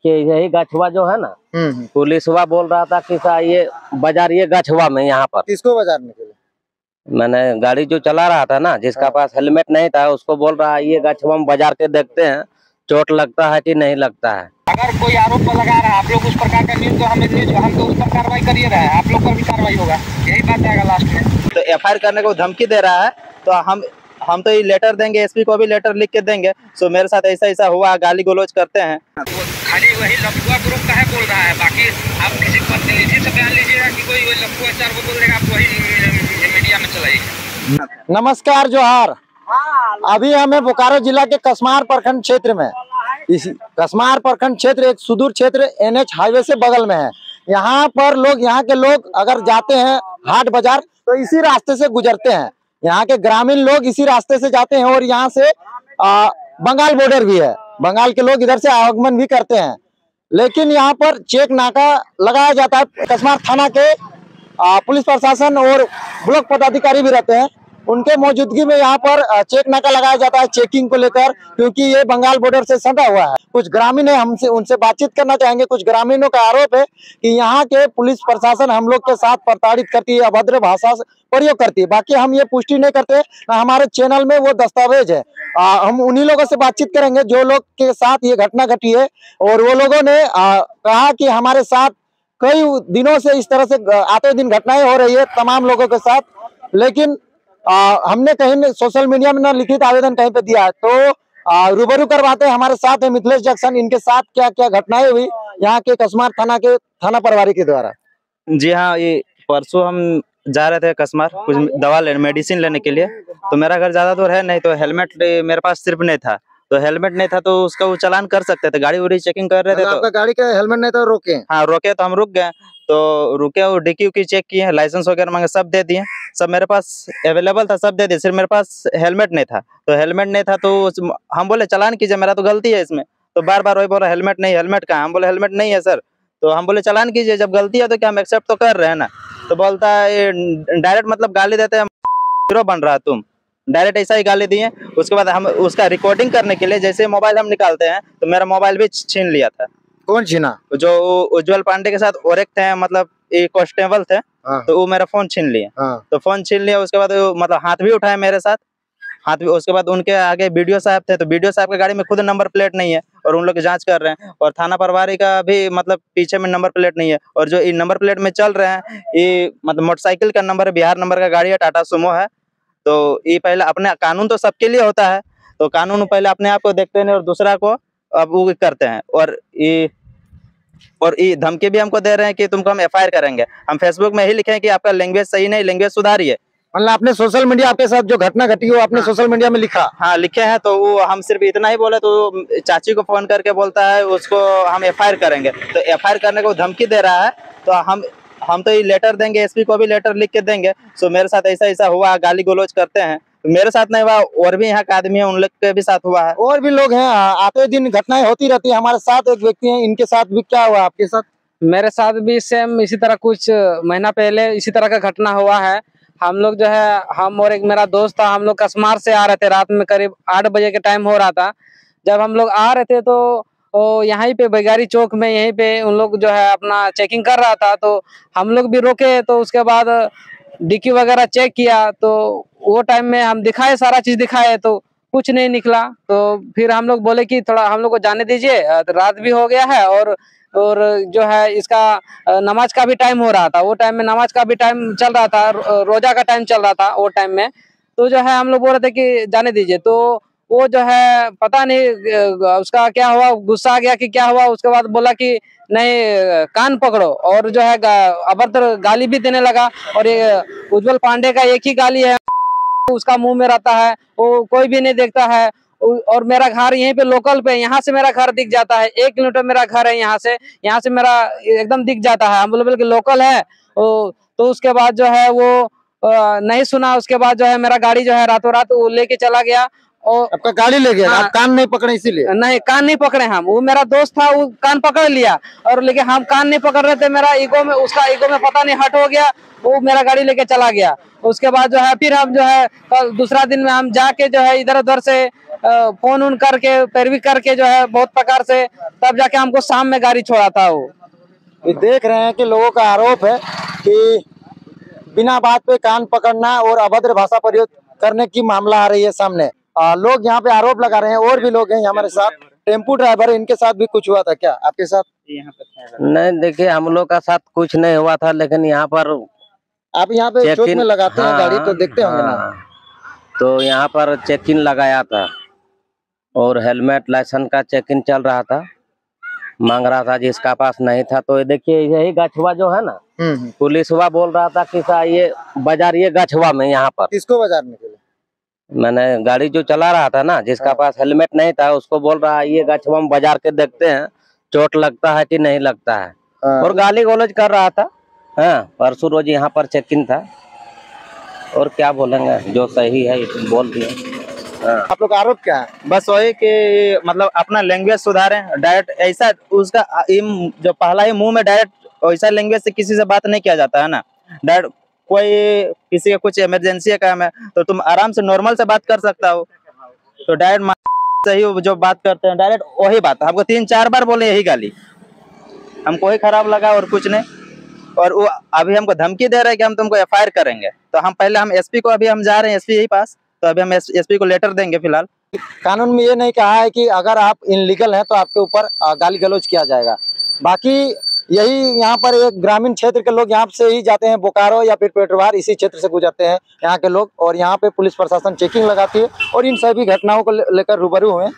कि यही गछुआ जो है ना, पुलिसवा बोल रहा था कि ये बाजार ये गछुआ में यहाँ पर। किसको बाजारने के लिए? मैंने गाड़ी जो चला रहा था ना, जिसका पास हेलमेट नहीं था, उसको बोल रहा है ये गछुआ में बाजार के देखते हैं चोट लगता है कि नहीं लगता है। अगर कोई आरोप लगा रहा है आप लोग उस प्रकार का न्यूज, तो हम तो उस पर कार्रवाई करिए रहे हैं, आप लोग पर भी कार्रवाई होगा, यही बात आएगा लास्ट में। तो एफआईआर करने को धमकी दे रहा है, तो हम तो ये लेटर देंगे, एसपी को भी लेटर लिख के देंगे। सो मेरे साथ ऐसा ऐसा हुआ, गाली गलौज करते हैं। खाली वही लफुआ ग्रुप का है बोल रहा है, बाकी आप किसी प्रतिनिधि से बयान लीजिएगा कि कोई लफुआ 4 को बोल देगा, आप वही मीडिया में चलाइए। नमस्कार, जोहार। अभी हमें बोकारो जिला के कसमार प्रखंड क्षेत्र में, इस कसमार प्रखंड क्षेत्र एक सुदूर क्षेत्र एनएच हाईवे से बगल में है। यहाँ पर यहाँ के लोग अगर जाते हैं हाट बाजार तो इसी रास्ते से गुजरते हैं। यहाँ के ग्रामीण लोग इसी रास्ते से जाते हैं और यहाँ से बंगाल बॉर्डर भी है, बंगाल के लोग इधर से आवागमन भी करते हैं। लेकिन यहाँ पर चेक नाका लगाया जाता है। कसमार थाना के पुलिस प्रशासन और ब्लॉक पदाधिकारी भी रहते हैं, उनके मौजूदगी में यहाँ पर चेक नाका लगाया जाता है चेकिंग को लेकर, क्योंकि ये बंगाल बॉर्डर से सटा हुआ है। कुछ ग्रामीण है, हमसे उनसे बातचीत करना चाहेंगे। कुछ ग्रामीणों का आरोप है कि यहाँ के पुलिस प्रशासन हम लोग के साथ प्रताड़ित करती है, अभद्र भाषा प्रयोग करती है। बाकी हम ये पुष्टि नहीं करते, ना हमारे चैनल में वो दस्तावेज है। हम उन्हीं लोगों से बातचीत करेंगे जो लोग के साथ ये घटना घटी है, और वो लोगों ने कहा कि हमारे साथ कई दिनों से इस तरह से आते दिन घटनाएं हो रही है तमाम लोगों के साथ। लेकिन हमने कहीं सोशल मीडिया में ना लिखित आवेदन कहीं पे दिया है, तो रूबरू करवाते हैं। हमारे साथ है मिथिलेश जैक्सन, इनके साथ क्या क्या घटनाएं हुई यहाँ के कसमार थाना के थाना प्रभारी के द्वारा। जी हाँ, ये परसों हम जा रहे थे कसमार कुछ दवा लेने, मेडिसिन लेने के लिए। तो मेरा घर ज्यादा दूर है नहीं, तो हेलमेट मेरे पास सिर्फ नहीं था, तो हेलमेट नहीं था तो उसका वो चालान कर सकते थे। गाड़ी उड़ी चेकिंग कर रहे थे, तो आपका गाड़ी का हेलमेट नहीं था, रोके? हाँ रोके, तो हम रुक गए। तो रुके और डिक्की उक्की चेक किए, लाइसेंस वगैरह मांगे, सब दे दिए, सब मेरे पास अवेलेबल था, सब दे दिए। सिर्फ मेरे पास हेलमेट नहीं था, तो हेलमेट नहीं था तो हम बोले चालान कीजिए, मेरा तो गलती है इसमें। तो बार बार वही बोला हेलमेट नहीं, हेलमेट कहाँ? हम बोले हेलमेट नहीं है सर। तो हम बोले चालान कीजिए, जब गलती है तो क्या हम एक्सेप्ट तो कर रहे हैं ना। तो बोलता है डायरेक्ट मतलब गाली देते हैं, हीरो बन रहा तुम, डायरेक्ट ऐसा ही गाली दिए। उसके बाद हम उसका रिकॉर्डिंग करने के लिए जैसे मोबाइल हम निकालते हैं, तो मेरा मोबाइल भी छीन लिया था। कौन छीना? जो उज्जवल पांडे के साथ और एक थे, मतलब एक कांस्टेबल थे, तो वो मेरा फोन छीन लिए। तो फोन छीन लिया, उसके बाद मतलब हाथ भी उठाए मेरे साथ, हाथ भी। उसके बाद उनके आगे बीडीओ साहब थे, तो बीडीओ साहब की गाड़ी में खुद नंबर प्लेट नहीं है, और उन लोग जांच कर रहे हैं। और थाना प्रभारी का भी मतलब पीछे में नंबर प्लेट नहीं है, और जो इन नंबर प्लेट में चल रहे हैं ये मतलब मोटरसाइकिल का नंबर है, बिहार नंबर का गाड़ी है, टाटा सुमो है। तो ये पहले अपने कानून तो सबके लिए होता है, तो कानून पहले अपने आप को देखते हैं और दूसरा को अब वो करते हैं। और ये धमकी भी हमको दे रहे हैं कि तुमको हम एफआईआर करेंगे। हम फेसबुक में ही लिखे हैं कि आपका लैंग्वेज सही नहीं, लैंग्वेज सुधारिए। मतलब आपने सोशल मीडिया, आपके साथ जो घटना घटी वो आपने सोशल मीडिया में लिखा? हाँ लिखे हैं। तो वो हम सिर्फ इतना ही बोले, तो चाची को फोन करके बोलता है उसको हम एफआईआर करेंगे। तो एफआईआर करने को धमकी दे रहा है, तो हम तो ये लेटर देंगे, एसपी को भी लेटर लिख के देंगे। सो मेरे साथ ऐसा ऐसा हुआ, गाली गलौज करते हैं। मेरे साथ नहीं हुआ, और भी यहाँ का आदमी है, उन लोग के भी साथ हुआ है। और भी लोग हैं, आते दिन घटनाएं होती रहती है। हमारे साथ एक व्यक्ति हैं, इनके साथ भी क्या हुआ? आपके साथ? मेरे साथ भी सेम इसी तरह कुछ महीना पहले इसी तरह का घटना हुआ है। हम लोग जो है, हम और एक मेरा दोस्त था, हम लोग कसमार से आ रहे थे, रात में करीब 8 बजे के टाइम हो रहा था। जब हम लोग आ रहे थे तो यहीं पे बेगारी चौक में यहीं पे उन लोग जो है अपना चेकिंग कर रहा था, तो हम लोग भी रोके। तो उसके बाद डिक्की वगैरह चेक किया, तो वो टाइम में हम दिखाए, सारा चीज दिखाए, तो कुछ नहीं निकला। तो फिर हम लोग बोले कि थोड़ा हम लोग को जाने दीजिए, रात भी हो गया है, और जो है इसका नमाज का भी टाइम हो रहा था। वो टाइम में नमाज का भी टाइम चल रहा था, रोजा का टाइम चल रहा था वो टाइम में। तो जो है हम लोग बोल रहे थे कि जाने दीजिए। तो वो जो है पता नहीं उसका क्या हुआ, गुस्सा आ गया कि क्या हुआ। उसके बाद बोला कि नहीं कान पकड़ो, और जो है अभद्र गाली भी देने लगा। और ये उज्जवल पांडे का एक ही गाली है, उसका मुंह में रहता है, वो कोई भी नहीं देखता है। और मेरा घर यहीं पे लोकल पे, यहाँ से मेरा घर दिख जाता है, 1 किलोमीटर मेरा घर है यहाँ से मेरा एकदम दिख जाता है। हम बोले कि लोकल है। तो उसके बाद जो है वो नहीं सुना। उसके बाद जो है मेरा गाड़ी जो है रातों रात लेके चला गया, और आपका गाड़ी ले गया, हाँ। आप कान नहीं पकड़े इसीलिए? नहीं, कान नहीं पकड़े हम, वो मेरा दोस्त था, वो कान पकड़ लिया, और लेकिन हम कान नहीं पकड़ रहे थे। मेरा ईगो में, उसका ईगो में पता नहीं हट हो गया, वो मेरा गाड़ी लेके चला गया। उसके बाद जो है फिर हम जो है कल दूसरा दिन में हम जाके जो है इधर उधर से फोन उन करके पैरवी करके जो है बहुत प्रकार से, तब जाके हमको शाम में गाड़ी छोड़ा था वो। ये देख रहे हैं कि लोगों का आरोप है कि बिना बात पे कान पकड़ना और अभद्र भाषा प्रयोग करने की मामला आ रही है सामने। लोग यहाँ पे आरोप लगा रहे हैं, और भी लोग हैं हमारे साथ, टेम्पू ड्राइवर, इनके साथ भी कुछ हुआ था क्या आपके साथ? नहीं देखिए, हम लोग का साथ कुछ नहीं हुआ था, लेकिन यहाँ पर आप यहाँ पे चौक चेकिंग, में लगाते हैं गाड़ी तो देखते होंगे ना? हाँ, तो यहाँ पर चेकिंग लगाया था और हेलमेट लाइसेंस का चेकिंग चल रहा था, मांग रहा था, जिसका पास नहीं था। तो ये देखिए, यही गछवा जो है ना, पुलिसवा बोल रहा था कि सा ये बाजार, ये गछवा में यहाँ पर किसको बाजारने के लिए? मैंने गाड़ी जो चला रहा था ना, जिसका पास हेलमेट नहीं था, उसको बोल रहा है ये गछवा में बाजार के देखते हैं चोट लगता है कि नहीं लगता है, और गाली गलौज कर रहा था। हाँ, परसों रोज यहाँ पर चेकिंग था, और क्या बोलेंगे, जो सही है बोल दिए। आप लोग का आरोप क्या है? बस वही कि मतलब अपना लैंग्वेज सुधारें, डायरेक्ट ऐसा उसका जो पहला ही मुंह में डायरेक्ट वैसा लैंग्वेज से किसी से बात नहीं किया जाता है ना। डायरेक्ट कोई किसी का कुछ इमरजेंसी है काम है तो तुम आराम से नॉर्मल से बात कर सकता हो, तो डायरेक्ट सही जो बात करते हैं डायरेक्ट वही बात। हमको 3-4 बार बोले यही गाली, हमको ही खराब लगा और कुछ नहीं। और वो अभी हमको धमकी दे रहे हैं कि हम तुमको FIR करेंगे। तो हम पहले हम SP को, अभी हम जा रहे हैं SP यही पास, तो अभी हम SP को लेटर देंगे फिलहाल। कानून में ये नहीं कहा है कि अगर आप इनलीगल हैं तो आपके ऊपर गाली गलौज किया जाएगा। बाकी यही यहाँ पर एक ग्रामीण क्षेत्र के लोग यहाँ से ही जाते हैं, बोकारो या फिर पेटरवार, इसी क्षेत्र से गुजरते हैं यहाँ के लोग, और यहाँ पे पुलिस प्रशासन चेकिंग लगाती है और इन सभी घटनाओं को लेकर रूबरू हुए।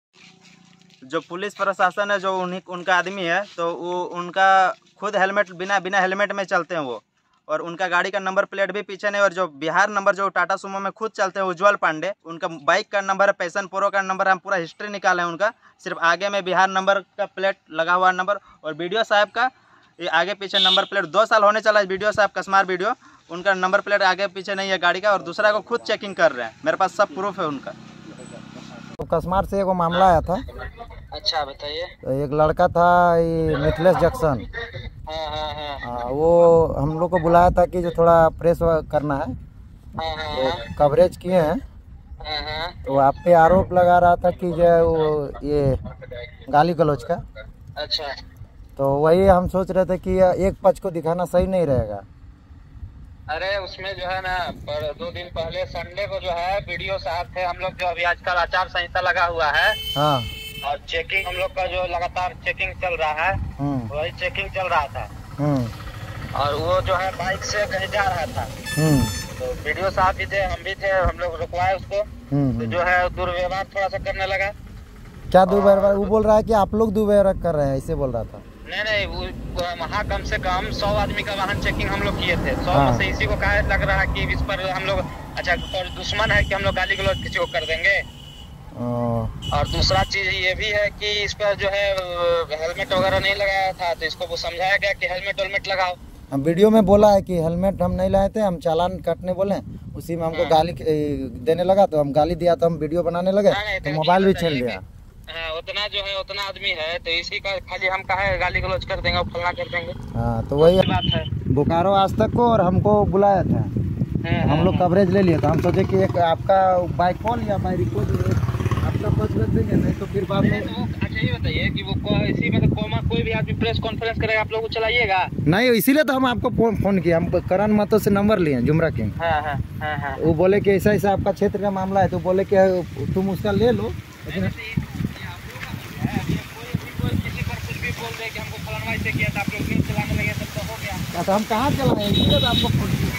जो पुलिस प्रशासन है, जो उनका आदमी है, तो वो उनका खुद हेलमेट बिना हेलमेट में चलते हैं वो, और उनका गाड़ी का नंबर प्लेट भी पीछे नहीं। और जो बिहार नंबर जो टाटा सुमो में खुद चलते हैं उज्जवल पांडे, उनका बाइक का नंबर है, पैशन प्रो का नंबर, हम पूरा हिस्ट्री निकाले हैं उनका, सिर्फ आगे में बिहार नंबर का प्लेट लगा हुआ नंबर। और BDO साहब का ये आगे पीछे नंबर प्लेट 2 साल होने चला है, BDO साहब कस्मार BDO, उनका नंबर प्लेट आगे पीछे नहीं है गाड़ी का, और दूसरा को खुद चेकिंग कर रहे हैं, मेरे पास सब प्रूफ है उनका। तो कस्मार से एक मामला आया था। अच्छा बताइए। तो एक लड़का था, ये मिथिलेश जैक्सन, वो हम लोग को बुलाया था कि जो थोड़ा प्रेस करना है, तो कवरेज किए हैं। तो आप पे आरोप लगा रहा था कि जो वो ये गाली गलौज का। अच्छा, तो वही हम सोच रहे थे कि एक पक्ष को दिखाना सही नहीं रहेगा। अरे उसमें जो है ना, पर 2 दिन पहले संडे को जो है BDO साहब थे, हम लोग जो अभी आजकल आचार संहिता लगा हुआ है, हाँ, और चेकिंग हम लोग का जो लगातार चेकिंग चल रहा है, वही चेकिंग चल रहा था। और वो जो है बाइक से कहीं जा रहा था, तो BDO साहब भी थे, हम भी थे, हम लोग रुकवाए उसको। तो जो है दुर्व्यवहार थोड़ा सा करने लगा। क्या दुर्व्यवहार? वो बोल रहा है कि आप लोग दुर्व्यवहार कर रहे हैं, ऐसे बोल रहा था। नहीं, वो वहाँ कम से कम 100 आदमी का वाहन चेकिंग हम लोग किए थे। 100 में से इसी को कहा लग रहा है कि इस पर हम लोग अच्छा दुश्मन है कि हम लोग गाली गलौज किसी को कर देंगे। और दूसरा चीज ये भी है कि इस पर जो है हेलमेट वगैरह नहीं लगाया था, तो इसको वो समझाया गया कि हेलमेट लगाओ। हम वीडियो में बोला है कि हेलमेट हम नहीं लाए थे, हम चालान काटने बोले, उसी में हमको गाली देने लगा, तो हम गाली दिया, तो हम वीडियो बनाने लगे, तो मोबाइल भी छीन लिया। हाँ, उतना जो है उतना आदमी है, तो इसी का खाली हम कहा गाली गलौज कर देंगे और फलना कर देंगे। हाँ, तो वही बात है। बोकारो आज तक को और हमको बुलाया था, हम लोग कवरेज ले लिया था। हम सोचे कि एक आपका बाइक कॉल या बाइक रिकॉर्ड आपका पक्ष रख देंगे, नहीं तो फिर बाद में। अच्छा ये बताइए कि वो इसी में कोई भी आदमी प्रेस कॉन्फ्रेंस करेगा, आप लोग को चलाइएगा? नहीं, इसीलिए तो हम आपको फोन किया। हम करण महतो से नंबर लिए, जुमरा किंग। हाँ। वो बोले कि ऐसा ऐसा आपका क्षेत्र का मामला है, तो बोले कि तुम उसका ले लो। बोल रहे कि हमको फलाना से किया था, आप लोग न्यूज़ चलाने लगे, तब तो हो गया। तो हम कहाँ चलाएं, इसीलिए तो आपको फोन किया।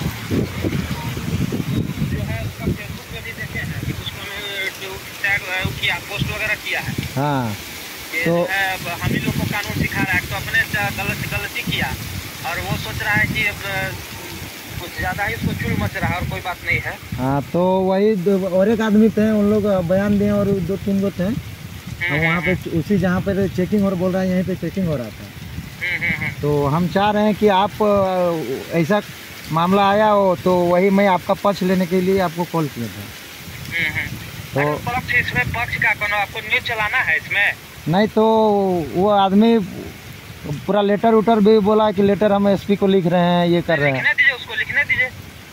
जो है उसका फेसबुक पे भी देखे हैं कि उसको टैग किया, पोस्ट वगैरह किया है। हाँ, तो हम ही लोग को कानून सिखा रहा है, तो अपने गलती किया, और वो सोच रहा है कि कुछ ज़्यादा ही उसको चुल मच रहा है, और कोई बात नहीं है। हाँ, तो वही और एक आदमी थे, उन लोग बयान दिए, और 2-3 गो थे वहाँ पे, उसी जहाँ पे चेकिंग और बोल रहा है, यहीं पे चेकिंग हो रहा था। तो हम चाह रहे हैं कि आप ऐसा मामला आया हो, तो वही मैं आपका पक्ष लेने के लिए आपको कॉल किया था। तो पक्ष इसमें पक्ष का कोनो आपको न्यूज चलाना है इसमें? नहीं तो वो आदमी पूरा लेटर उटर भी बोला कि लेटर हम एसपी को लिख रहे हैं, ये कर रहे हैं। लिखने दीजिए, उसको लिखने दीजिए।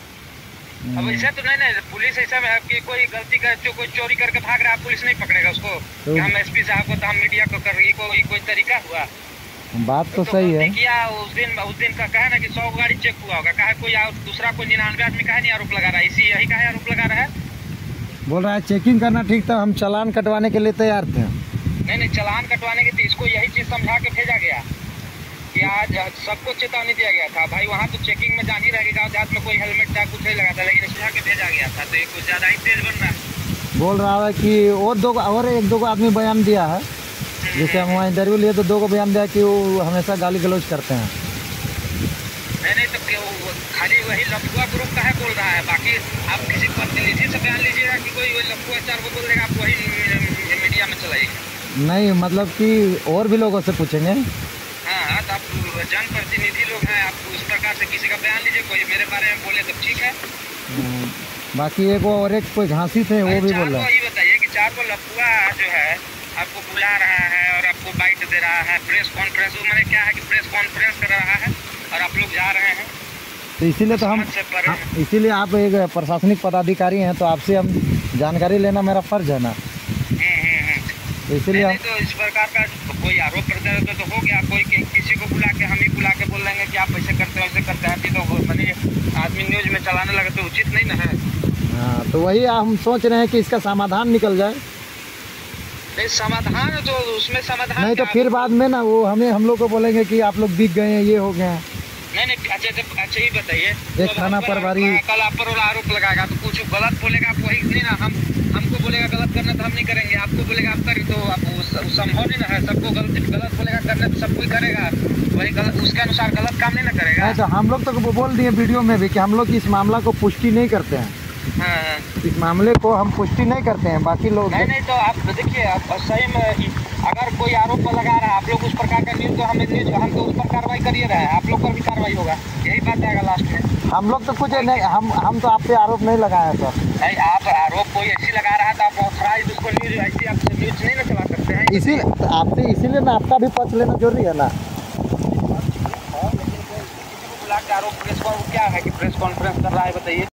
अब ऐसा तो नहीं पुलिस ऐसा में कि कोई गलती कर जो कोई चोरी करके भाग रहा है पुलिस नहीं पकड़ेगा उसको तो कि हम एसपी साहब को तो हम मीडिया को कर रही कोई तरीका हुआ? बात तो सही है। किया उस दिन का कहा ना कि 100 गाड़ी चेक हुआ होगा, कहा कोई दूसरा कोई 99 आदमी कहा नहीं आरोप लगा रहा है, इसी यही कहा आरोप लगा रहा है। बोल रहा है चेकिंग करना ठीक था, हम चालान कटवाने के लिए तैयार थे। नहीं चालान कटवाने के इसको यही चीज समझा के भेजा गया कि आज सबको चेतावनी दिया गया था। भाई वहाँ तो चेकिंग में जान ही रहेगा, गाँव देहात में कोई हेलमेट था कुछ नहीं लगा था, लेकिन समझा के भेजा गया था, तो ये कुछ ज्यादा ही तेज बन रहा है। बोल रहा है कि और एक दो आदमी बयान दिया है, जैसे हम वहाँ इंटरव्यू लिए तो 2 को बयान दिया कि वो हमेशा गाली गलौज करते हैं। नहीं तो खाली वही लफुआ ग्रुप का है बोल रहा है, बाकी आप किसी प्रतिनिधि से बयान लीजिएगा कि कोई वही लफुआ 4 को बोल देगा, आप वही मीडिया में चलाइएगा। नहीं मतलब कि और भी लोगों से पूछेंगे। हाँ तो आप जनप्रतिनिधि लोग हैं, आप उस प्रकार से किसी का बयान लीजिए, कोई मेरे बारे में बोले तो ठीक है। बाकी एक कोई घासी थे वो भी बोल रहा है। ये बताइए कि 4 को लफुआ जो है आपको बुला रहा है और आपको बाइट दे रहा है, प्रेस कॉन्फ्रेंस मैंने क्या है कि प्रेस कॉन्फ्रेंस कर रहा है और आप लोग जा रहे हैं, तो इसीलिए तो इसीलिए आप एक प्रशासनिक पदाधिकारी हैं तो आपसे हम जानकारी लेना मेरा फर्ज है ना। तो इसीलिए नहीं तो इस प्रकार का कोई आरोप प्रत्यारोप तो हो गया, कोई किसी को बुला के हम ही बुला के बोल देंगे कि आप ऐसे करते हो ऐसे करते हैं, तो मैंने आदमी न्यूज में चलाने लगे तो उचित नहीं ना है। हाँ तो वही हम सोच रहे हैं कि इसका समाधान निकल जाए। नहीं समाधान तो उसमें समाधान नहीं तो फिर बाद में ना वो हम लोग को बोलेंगे कि आप लोग बिक गए हैं, ये हो गए हैं। नहीं अच्छा ही बताइए, एक थाना प्रभारी कल आप पर आरोप लगाएगा तो कुछ गलत बोलेगा, आप वही नहीं ना, हमको बोलेगा गलत करना तो हम नहीं करेंगे, आपको बोलेगा आप करें तो आप संभव नहीं ना है, सबको गलत बोलेगा करना तो सब कोई करेगा, वही गलत उसके अनुसार गलत काम नहीं ना करेगा। तो हम लोग तो बोल दिए वीडियो में भी कि हम लोग इस मामला को पुष्टि नहीं करते हैं। हाँ इस मामले को हम पुष्टि नहीं करते हैं, बाकी लोग नहीं तो आप देखिए आप सही में अगर कोई आरोप लगा रहा है आप लोग उस प्रकार का न्यूज तो हम तो उस पर कार्रवाई करिए रहे हैं, आप लोग पर भी कार्रवाई होगा, यही बात आएगा लास्ट में। हम लोग तो कुछ नहीं, हम तो आप पे आरोप नहीं लगाए सर। नहीं आप आरोप कोई ऐसी लगा रहा है तो आप ऑथराइज उसको न्यूज ऐसी आप न्यूज नहीं ना चला सकते हैं। इसीलिए ना आपका भी पक्ष लेना जरूरी है ना। बुला के आरोप प्रेस क्या है कि प्रेस कॉन्फ्रेंस कर रहा है बताइए।